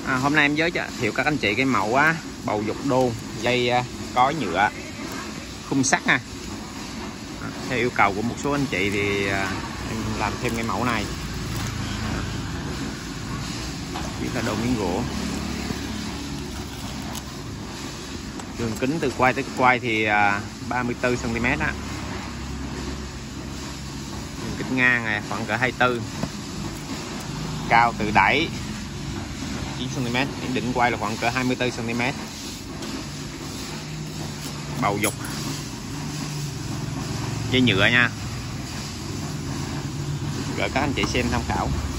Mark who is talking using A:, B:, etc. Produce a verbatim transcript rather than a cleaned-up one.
A: À, hôm nay em giới thiệu các anh chị cái mẫu á, bầu dục đôn dây có nhựa khung sắt nha. À, theo yêu cầu của một số anh chị thì à, em làm thêm cái mẫu này. Biết là đồ miếng gỗ. Đường kính từ quay tới quay thì à, ba mươi tư xăng ti mét á. Đường kính ngang này khoảng cỡ hai mươi tư. Cao từ đáy chín xăng ti mét, đỉnh quay là khoảng cỡ hai mươi tư xăng ti mét. Bầu dục dây nhựa nha, gửi các anh chị xem tham khảo.